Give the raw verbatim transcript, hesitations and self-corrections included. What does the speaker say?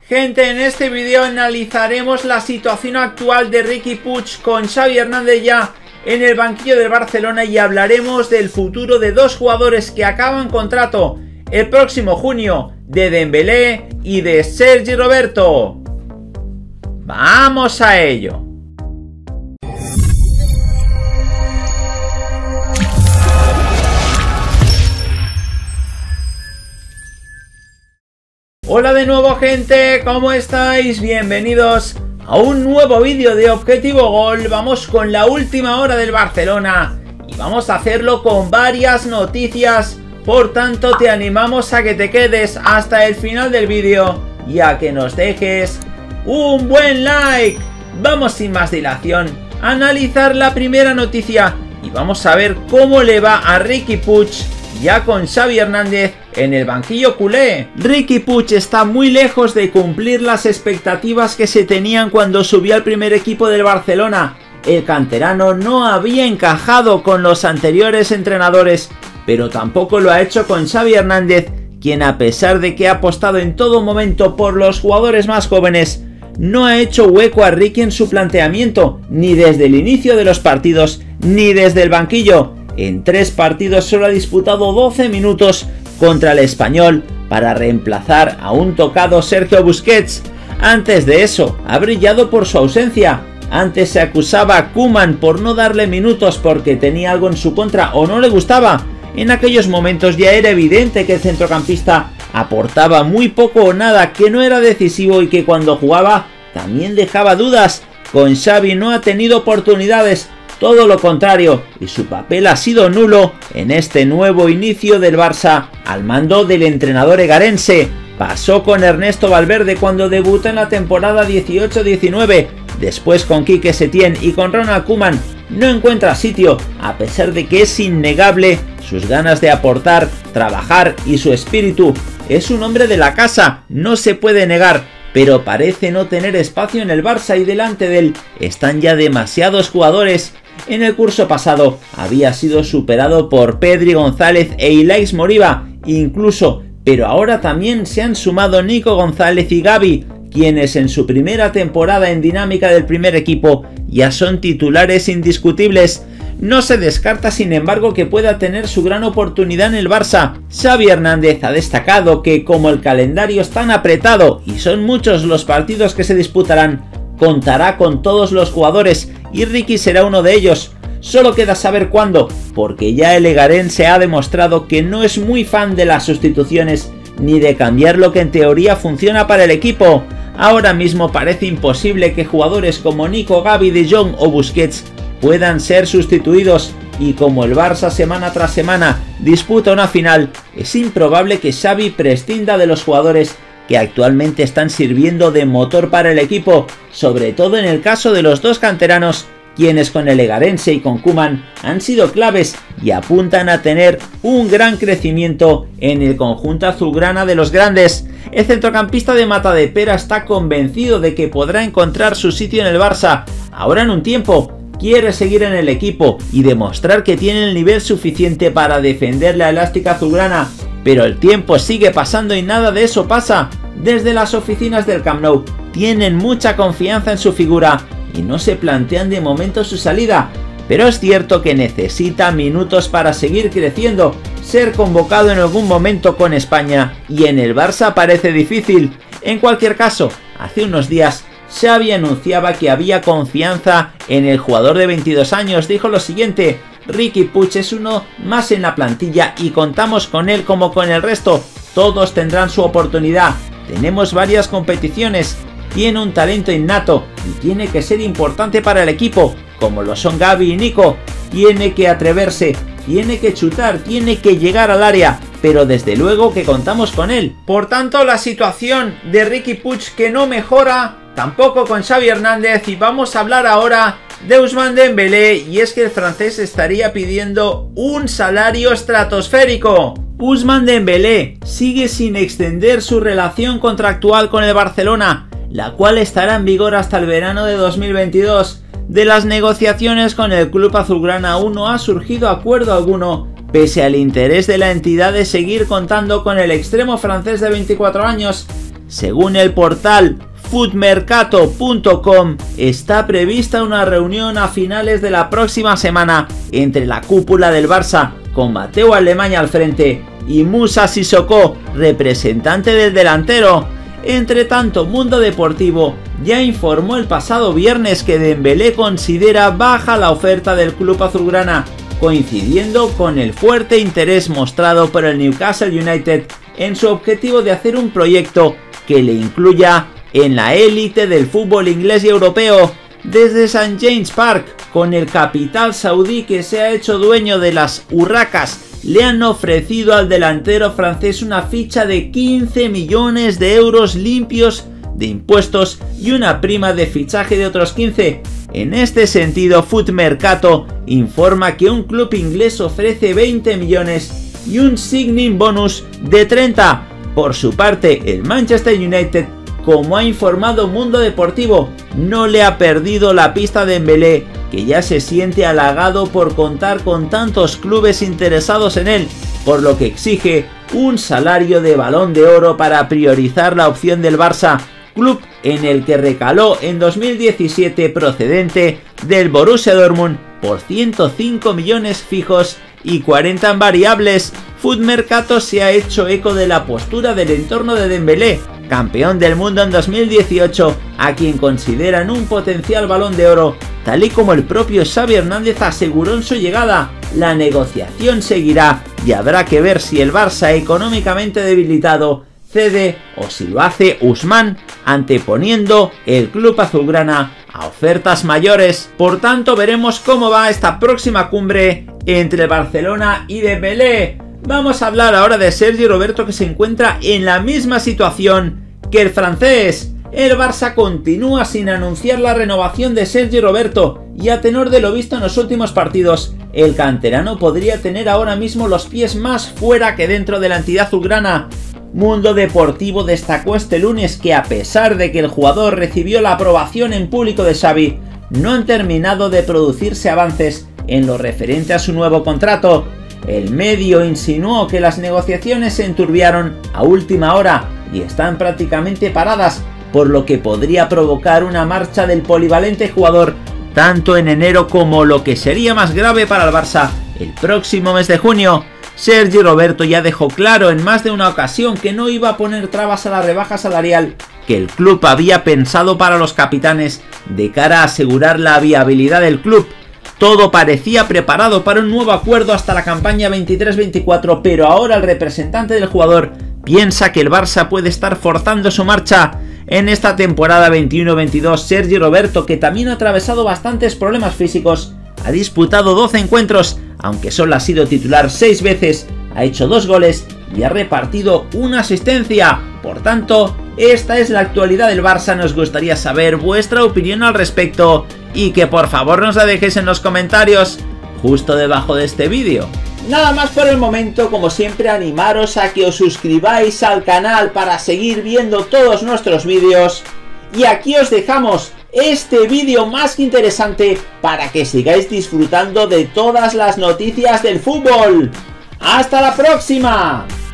Gente, en este vídeo analizaremos la situación actual de Riqui Puig con Xavi Hernández ya en el banquillo del Barcelona y hablaremos del futuro de dos jugadores que acaban contrato el próximo junio, de Dembélé y de Sergi Roberto. ¡Vamos a ello! Hola de nuevo, gente, ¿cómo estáis? Bienvenidos a un nuevo vídeo de Objetivo Gol. Vamos con la última hora del Barcelona y vamos a hacerlo con varias noticias. Por tanto, te animamos a que te quedes hasta el final del vídeo y a que nos dejes un buen like. Vamos sin más dilación a analizar la primera noticia y vamos a ver cómo le va a Riqui Puig ya con Xavi Hernández en el banquillo culé. Riqui Puig está muy lejos de cumplir las expectativas que se tenían cuando subió al primer equipo del Barcelona. El canterano no había encajado con los anteriores entrenadores, pero tampoco lo ha hecho con Xavi Hernández, quien, a pesar de que ha apostado en todo momento por los jugadores más jóvenes, no ha hecho hueco a Riqui en su planteamiento, ni desde el inicio de los partidos, ni desde el banquillo. En tres partidos solo ha disputado doce minutos contra el Español para reemplazar a un tocado Sergio Busquets. Antes de eso, ha brillado por su ausencia. Antes se acusaba a Koeman por no darle minutos porque tenía algo en su contra o no le gustaba. En aquellos momentos ya era evidente que el centrocampista aportaba muy poco o nada, que no era decisivo y que cuando jugaba también dejaba dudas. Con Xavi no ha tenido oportunidades, todo lo contrario, y su papel ha sido nulo en este nuevo inicio del Barça al mando del entrenador egarense. Pasó con Ernesto Valverde cuando debutó en la temporada dieciocho diecinueve, después con Quique Setién y con Ronald Koeman. No encuentra sitio, a pesar de que es innegable sus ganas de aportar, trabajar y su espíritu. Es un hombre de la casa, no se puede negar, pero parece no tener espacio en el Barça y delante de él están ya demasiados jugadores. En el curso pasado había sido superado por Pedri, González e Ilaix Moriba incluso, pero ahora también se han sumado Nico González y Gavi, quienes en su primera temporada en dinámica del primer equipo ya son titulares indiscutibles. No se descarta, sin embargo, que pueda tener su gran oportunidad en el Barça. Xavi Hernández ha destacado que, como el calendario es tan apretado y son muchos los partidos que se disputarán, contará con todos los jugadores y Riqui será uno de ellos. Solo queda saber cuándo, porque ya el egarense ha demostrado que no es muy fan de las sustituciones ni de cambiar lo que en teoría funciona para el equipo. Ahora mismo parece imposible que jugadores como Nico, Gavi, De Jong o Busquets puedan ser sustituidos, y como el Barça semana tras semana disputa una final, es improbable que Xavi prescinda de los jugadores que actualmente están sirviendo de motor para el equipo, sobre todo en el caso de los dos canteranos, quienes con el egarense y con Koeman han sido claves y apuntan a tener un gran crecimiento en el conjunto azulgrana de los grandes. El centrocampista de Matadepera está convencido de que podrá encontrar su sitio en el Barça. Ahora, en un tiempo, quiere seguir en el equipo y demostrar que tiene el nivel suficiente para defender la elástica azulgrana, pero el tiempo sigue pasando y nada de eso pasa. Desde las oficinas del Camp Nou tienen mucha confianza en su figura y no se plantean de momento su salida, pero es cierto que necesita minutos para seguir creciendo. Ser convocado en algún momento con España y en el Barça parece difícil. En cualquier caso, hace unos días Xavi anunciaba que había confianza en el jugador de veintidós años. Dijo lo siguiente: Riqui Puig es uno más en la plantilla y contamos con él como con el resto. Todos tendrán su oportunidad. Tenemos varias competiciones. Tiene un talento innato y tiene que ser importante para el equipo, como lo son Gavi y Nico. Tiene que atreverse, tiene que chutar, tiene que llegar al área, pero desde luego que contamos con él. Por tanto, la situación de Riqui Puig que no mejora, tampoco con Xavi Hernández, y vamos a hablar ahora de Ousmane Dembélé, y es que el francés estaría pidiendo un salario estratosférico. Ousmane Dembélé sigue sin extender su relación contractual con el Barcelona, la cual estará en vigor hasta el verano de dos mil veintidós. De las negociaciones con el club azulgrana aún no ha surgido acuerdo alguno, pese al interés de la entidad de seguir contando con el extremo francés de veinticuatro años. Según el portal footmercato punto com, está prevista una reunión a finales de la próxima semana entre la cúpula del Barça, con Mateu Alemany al frente, y Moussa Sissoko, representante del delantero. Entre tanto, Mundo Deportivo ya informó el pasado viernes que Dembélé considera baja la oferta del club azulgrana, coincidiendo con el fuerte interés mostrado por el Newcastle United en su objetivo de hacer un proyecto que le incluya en la élite del fútbol inglés y europeo. Desde Saint James Park, con el capital saudí que se ha hecho dueño de las urracas, le han ofrecido al delantero francés una ficha de quince millones de euros limpios de impuestos y una prima de fichaje de otros quince. En este sentido, Footmercato informa que un club inglés ofrece veinte millones y un signing bonus de treinta. Por su parte, el Manchester United, como ha informado Mundo Deportivo, no le ha perdido la pista a Dembélé, que ya se siente halagado por contar con tantos clubes interesados en él, por lo que exige un salario de Balón de Oro para priorizar la opción del Barça, club en el que recaló en dos mil diecisiete procedente del Borussia Dortmund por ciento cinco millones fijos y cuarenta en variables. Footmercato se ha hecho eco de la postura del entorno de Dembélé, campeón del mundo en dos mil dieciocho, a quien consideran un potencial Balón de Oro, tal y como el propio Xavi Hernández aseguró en su llegada. La negociación seguirá y habrá que ver si el Barça, económicamente debilitado, cede o si lo hace Ousmane, anteponiendo el club azulgrana a ofertas mayores. Por tanto, veremos cómo va esta próxima cumbre entre Barcelona y Dembélé. Vamos a hablar ahora de Sergi Roberto, que se encuentra en la misma situación que el francés. El Barça continúa sin anunciar la renovación de Sergi Roberto y, a tenor de lo visto en los últimos partidos, el canterano podría tener ahora mismo los pies más fuera que dentro de la entidad azulgrana. Mundo Deportivo destacó este lunes que, a pesar de que el jugador recibió la aprobación en público de Xavi, no han terminado de producirse avances en lo referente a su nuevo contrato. El medio insinuó que las negociaciones se enturbiaron a última hora y están prácticamente paradas, por lo que podría provocar una marcha del polivalente jugador tanto en enero como, lo que sería más grave para el Barça, el próximo mes de junio. Sergi Roberto ya dejó claro en más de una ocasión que no iba a poner trabas a la rebaja salarial que el club había pensado para los capitanes de cara a asegurar la viabilidad del club. Todo parecía preparado para un nuevo acuerdo hasta la campaña veintitrés veinticuatro, pero ahora el representante del jugador piensa que el Barça puede estar forzando su marcha en esta temporada veintiuno veintidós. Sergi Roberto, que también ha atravesado bastantes problemas físicos, ha disputado doce encuentros, aunque solo ha sido titular seis veces, ha hecho dos goles y ha repartido una asistencia. Por tanto, esta es la actualidad del Barça. Nos gustaría saber vuestra opinión al respecto y que por favor nos la dejéis en los comentarios justo debajo de este vídeo. Nada más por el momento. Como siempre, animaros a que os suscribáis al canal para seguir viendo todos nuestros vídeos, y aquí os dejamos este vídeo más que interesante para que sigáis disfrutando de todas las noticias del fútbol. ¡Hasta la próxima!